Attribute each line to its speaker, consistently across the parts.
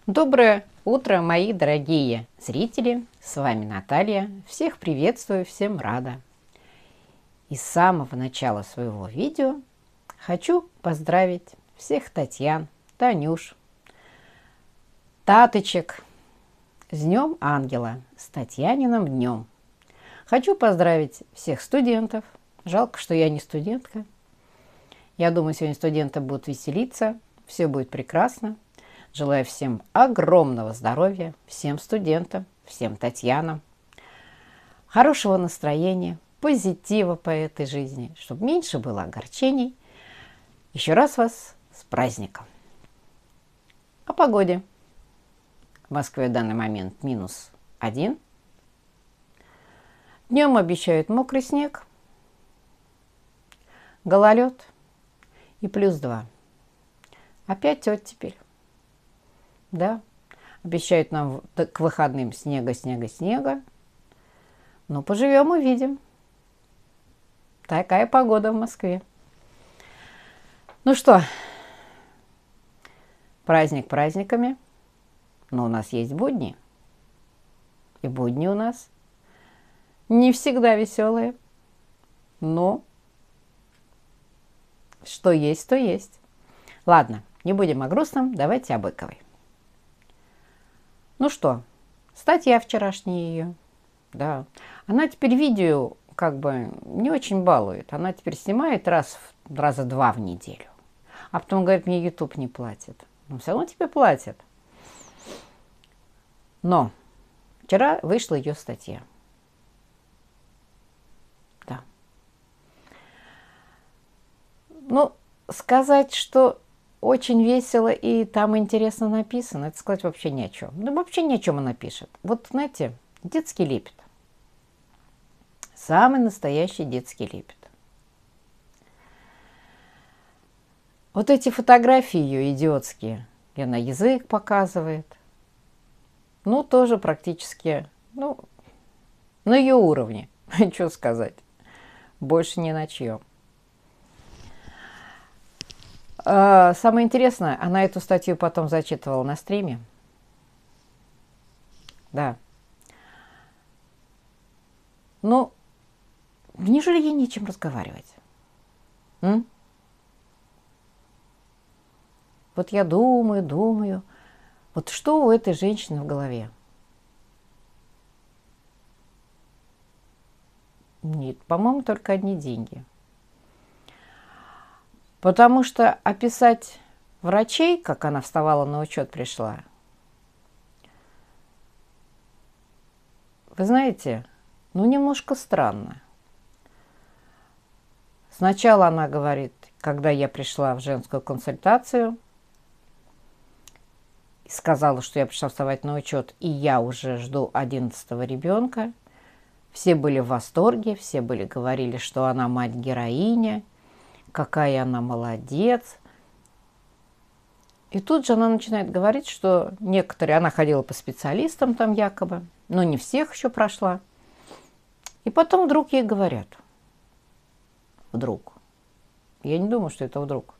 Speaker 1: Доброе утро, мои дорогие зрители! С вами Наталья. Всех приветствую, всем рада. И с самого начала своего видео хочу поздравить всех Татьян, Танюш, Таточек с Днем Ангела, с Татьяниным днем. Хочу поздравить всех студентов. Жалко, что я не студентка. Я думаю, сегодня студенты будут веселиться, все будет прекрасно. Желаю всем огромного здоровья, всем студентам, всем Татьянам, хорошего настроения, позитива по этой жизни, чтобы меньше было огорчений. Еще раз вас с праздником. О погоде. В Москве в данный момент -1. Днем обещают мокрый снег, гололед и +2. Опять оттепель. Да, обещают нам к выходным снега. Но поживем, увидим. Такая погода в Москве. Ну что, праздник праздниками, но у нас есть будни. И будни у нас не всегда веселые. Но что есть, то есть. Ладно, не будем о грустном, давайте о Быковой. Ну что, статья вчерашняя ее. Да. Она теперь видео как бы не очень балует. Она теперь снимает раза 2 в неделю. А потом говорит, мне YouTube не платит. Но все равно тебе платят. Но вчера вышла ее статья. Да. Ну, сказать, что очень весело и там интересно написано, это сказать вообще ни о чем. Ну, вообще ни о чем она пишет. Вот, знаете, детский лепет. Самый настоящий детский лепет. Вот эти фотографии ее идиотские, где она язык показывает, ну, тоже практически, ну, на ее уровне, что сказать, больше ни на чьем. Самое интересное, она эту статью потом зачитывала на стриме. Да. Ну, неужели ей нечем разговаривать? Вот я думаю, вот что у этой женщины в голове? Нет, по-моему, только одни деньги. Потому что описать врачей, как она вставала на учет, пришла, вы знаете, ну, немножко странно. Сначала она говорит, когда я пришла в женскую консультацию, сказала, что я пришла вставать на учет, и я уже жду 11-го ребенка. Все были в восторге, все говорили, что она мать-героиня, какая она молодец. И тут же она начинает говорить, что некоторые, она ходила по специалистам там якобы, но не всех еще прошла. И потом вдруг ей говорят, вдруг, я не думаю, что это вдруг,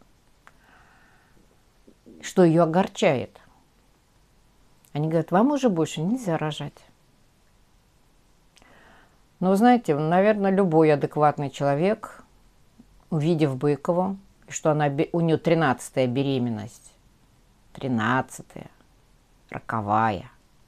Speaker 1: что ее огорчает. Они говорят, вам уже больше нельзя рожать. Но вы знаете, наверное, любой адекватный человек, увидев Быкову, что у нее 13-я беременность, 13-я, роковая,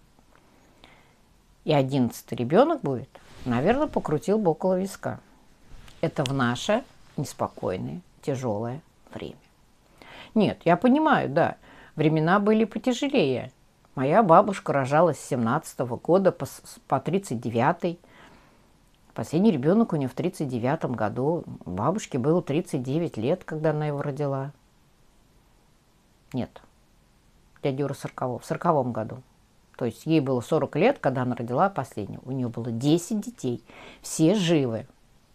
Speaker 1: и 11-й ребенок будет, наверное, покрутил бы около виска. Это в наше неспокойное, тяжелое время. Нет, я понимаю, да, времена были потяжелее. Моя бабушка рожалась с 17-го года по 39-й. Последний ребенок у нее в 39-м году. Бабушке было 39 лет, когда она его родила. Нет, дядя Юра в 40-м году. То есть ей было 40 лет, когда она родила последнего. У нее было 10 детей. Все живы.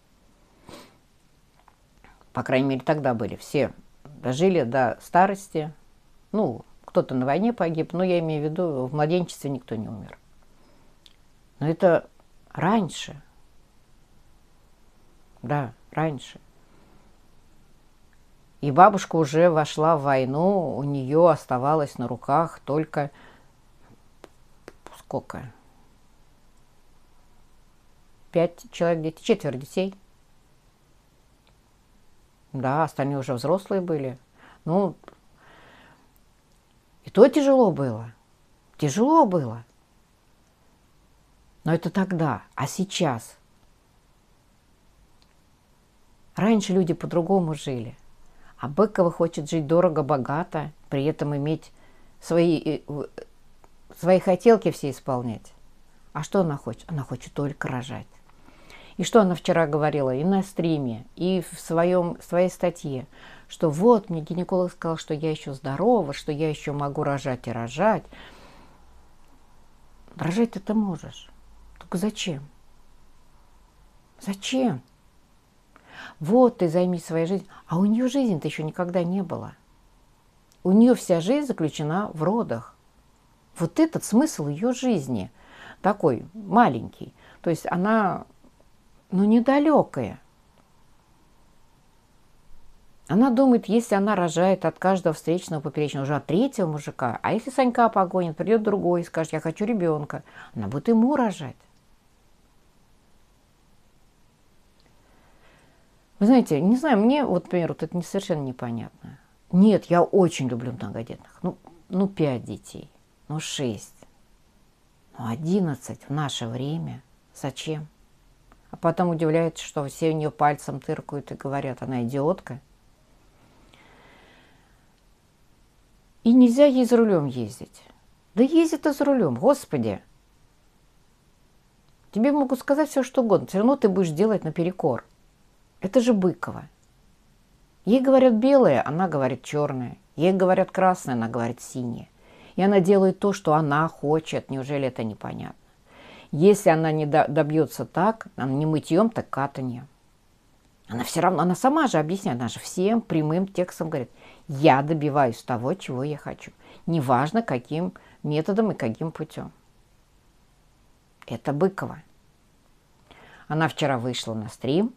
Speaker 1: По крайней мере, тогда были. Все дожили до старости. Ну, кто-то на войне погиб, но я имею в виду, в младенчестве никто не умер. Но это раньше. Да, раньше. И бабушка уже вошла в войну, у нее оставалось на руках только сколько? 5 человек детей, 4 детей. Да, остальные уже взрослые были. Ну, и то тяжело было. Тяжело было. Но это тогда. А сейчас? Раньше люди по-другому жили. А Быкова хочет жить дорого-богато, при этом иметь свои хотелки все исполнять. А что она хочет? Она хочет только рожать. И что она вчера говорила и на стриме, и в своей статье, что вот мне гинеколог сказал, что я еще здорова, что я еще могу рожать и рожать. Рожать ты можешь. Только зачем? Зачем? Вот ты займись своей жизнью. А у нее жизни-то еще никогда не было. У нее вся жизнь заключена в родах. Вот этот смысл ее жизни такой маленький. То есть она, недалекая. Она думает, если она рожает от каждого встречного поперечного, уже от третьего мужика, а если Санька погонит, придет другой и скажет, я хочу ребенка, она будет ему рожать. Вы знаете, не знаю, мне, вот, например, вот это совершенно непонятно. Нет, я очень люблю многодетных. 5 детей, 6, 11 в наше время. Зачем? А потом удивляется, что все у нее пальцем тыркают и говорят, она идиотка. И нельзя ей за рулем ездить. Да ездит и за рулем, господи. Тебе могут сказать все, что угодно, все равно ты будешь делать наперекор. Это же Быкова. Ей говорят белое, она говорит черное. Ей говорят красное, она говорит синее. И она делает то, что она хочет. Неужели это непонятно? Если она не добьется так, она не мытьем, так катаньем. Она все равно, она сама же объясняет, она же всем прямым текстом говорит, я добиваюсь того, чего я хочу. Неважно, каким методом и каким путем. Это Быкова. Она вчера вышла на стрим.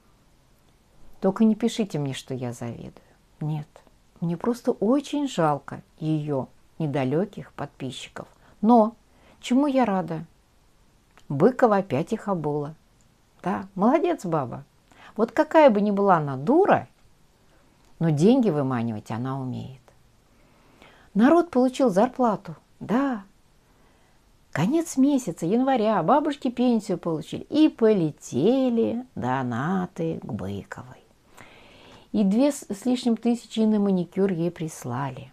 Speaker 1: Только не пишите мне, что я завидую. Нет, мне просто очень жалко ее недалеких подписчиков. Но чему я рада? Быкова опять их обула. Да, молодец баба. Вот какая бы ни была она дура, но деньги выманивать она умеет. Народ получил зарплату. Да. Конец месяца, января, бабушки пенсию получили. И полетели донаты к Быковой. И 2 с лишним тысячи на маникюр ей прислали.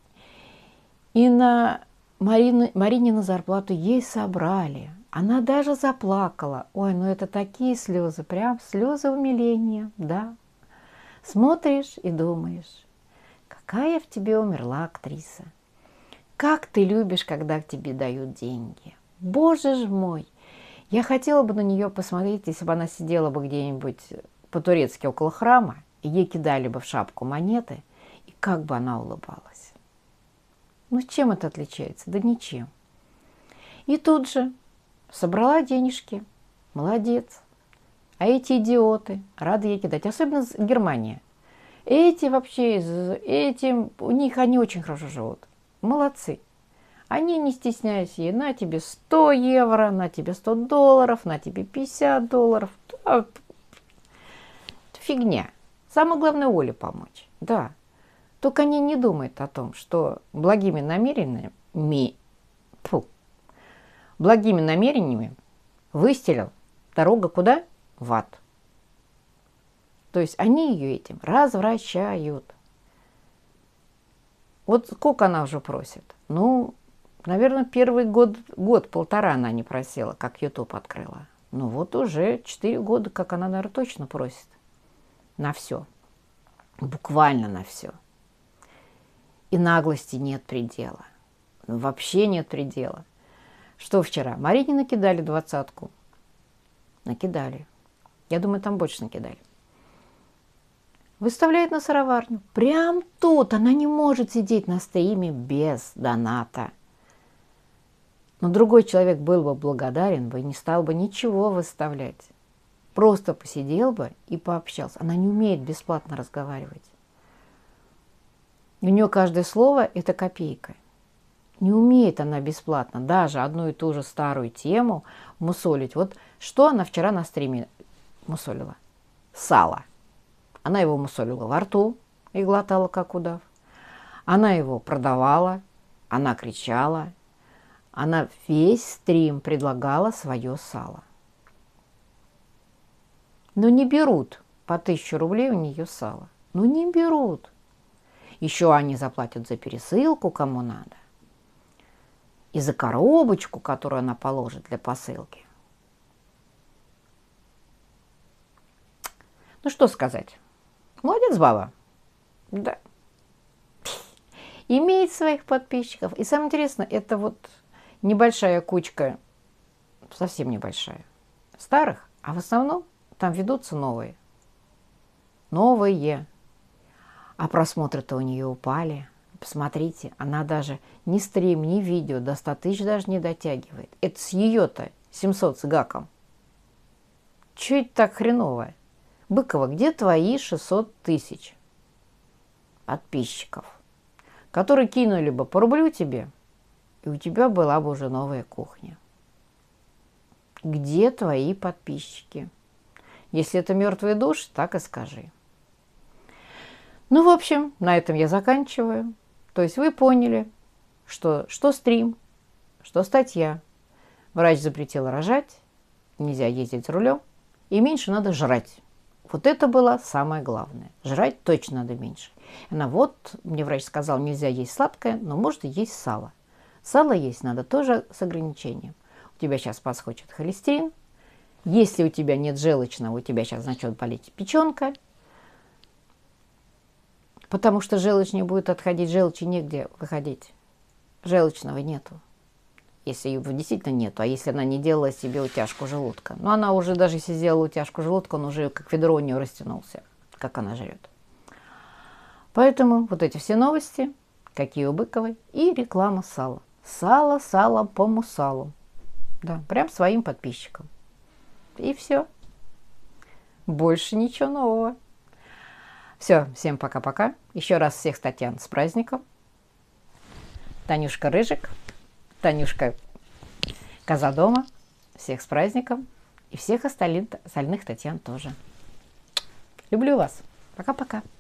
Speaker 1: И на Марине на зарплату ей собрали. Она даже заплакала. Ой, это такие слезы, прям слезы умиления, да. Смотришь и думаешь, какая в тебе умерла актриса. Как ты любишь, когда к тебе дают деньги. Боже ж мой! Я хотела бы на нее посмотреть, если бы она сидела бы где-нибудь по-турецки около храма, и ей кидали бы в шапку монеты, и как бы она улыбалась. Чем это отличается? Да ничем. И тут же собрала денежки. Молодец. А эти идиоты рады ей кидать. Особенно Германия. Эти вообще, у них они очень хорошо живут. Молодцы. Они, не стесняясь ей, на тебе 100 евро, на тебе 100 долларов, на тебе 50 долларов. Да, фигня. Самое главное Оле помочь. Да. Только они не думают о том, что благими намерениями выстелил дорога куда? В ад. То есть они ее этим развращают. Вот сколько она уже просит? Наверное, первый год-полтора она не просила, как YouTube открыла. Вот уже 4 года, как она, наверное, точно просит. На все. Буквально на все. И наглости нет предела. Вообще нет предела. Что вчера? Марине накидали 20-ку. Накидали. Я думаю, там больше накидали. Выставляет на сыроварню. Прям тут она не может сидеть на стриме без доната. Но другой человек был бы благодарен бы и не стал бы ничего выставлять. Просто посидел бы и пообщался. Она не умеет бесплатно разговаривать. У нее каждое слово – это копейка. Не умеет она бесплатно даже одну и ту же старую тему мусолить. Вот что она вчера на стриме мусолила? Сало. Она его мусолила во рту и глотала, как удав. Она его продавала, она кричала. Она весь стрим предлагала свое сало. Но не берут по 1000 рублей у нее сало. Ну не берут. Еще они заплатят за пересылку, кому надо. И за коробочку, которую она положит для посылки. Ну что сказать. Молодец, баба. Да. Имеет своих подписчиков. И самое интересное, это вот небольшая кучка, совсем небольшая, старых, а в основном там ведутся новые. Новые. А просмотры-то у нее упали. Посмотрите, она даже ни стрим, ни видео до 100 тысяч даже не дотягивает. Это с ее-то 700 с гаком. Чё это так хреново? Быкова, где твои 600 тысяч подписчиков, которые кинули бы по рублю тебе, и у тебя была бы уже новая кухня? Где твои подписчики? Если это мертвые души, так и скажи. Ну, в общем, на этом я заканчиваю. То есть вы поняли, что стрим, что статья. Врач запретил рожать, нельзя ездить за рулем, и меньше надо жрать. Вот это было самое главное. Жрать точно надо меньше. Она вот, мне врач сказал, нельзя есть сладкое, но можно есть сало. Сало есть надо тоже с ограничением. У тебя сейчас подскочит холестерин. Если у тебя нет желчного, у тебя сейчас начнет болеть печенка. Потому что желчь не будет отходить, желчи негде выходить. Желчного нету. Если его действительно нету, а если она не делала себе утяжку желудка. Но она уже, даже если сделала утяжку желудка, он уже как ведро у нее растянулся, как она жрет. Поэтому вот эти все новости, какие у Быковой, и реклама сала. Сало по мусалу. Да, прям своим подписчикам. И все. Больше ничего нового. Все, всем пока-пока. Еще раз всех, Татьяна, с праздником. Танюшка Рыжик, Танюшка Коза дома. Всех с праздником. И всех остальных Татьян тоже. Люблю вас. Пока-пока.